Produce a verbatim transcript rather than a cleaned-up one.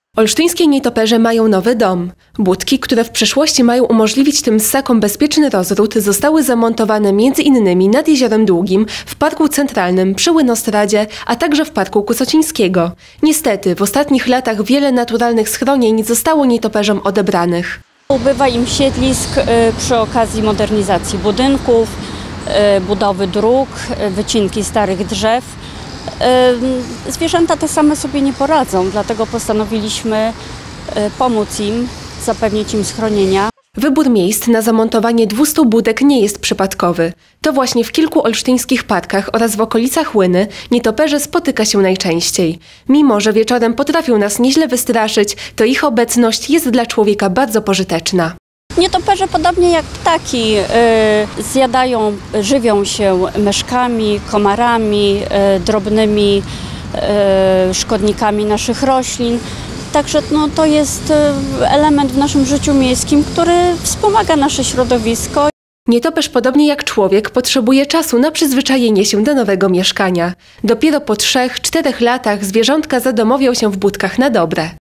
Olsztyńskie nietoperze mają nowy dom. Budki, które w przyszłości mają umożliwić tym ssakom bezpieczny rozród, zostały zamontowane między innymi nad Jeziorem Długim, w Parku Centralnym, przy Łynostradzie, a także w Parku Kusocińskiego. Niestety, w ostatnich latach wiele naturalnych schronień zostało nietoperzom odebranych. Ubywa im siedlisk przy okazji modernizacji budynków, budowy dróg, wycinki starych drzew. Zwierzęta te same sobie nie poradzą, dlatego postanowiliśmy pomóc im, zapewnić im schronienia. Wybór miejsc na zamontowanie dwustu budek nie jest przypadkowy. To właśnie w kilku olsztyńskich parkach oraz w okolicach Łyny nietoperze spotyka się najczęściej. Mimo że wieczorem potrafią nas nieźle wystraszyć, to ich obecność jest dla człowieka bardzo pożyteczna. Nietoperze, podobnie jak ptaki, yy, zjadają, żywią się myszkami, komarami, yy, drobnymi yy, szkodnikami naszych roślin. Także no, to jest yy, element w naszym życiu miejskim, który wspomaga nasze środowisko. Nietoperz, podobnie jak człowiek, potrzebuje czasu na przyzwyczajenie się do nowego mieszkania. Dopiero po trzech, czterech latach zwierzątka zadomowią się w budkach na dobre.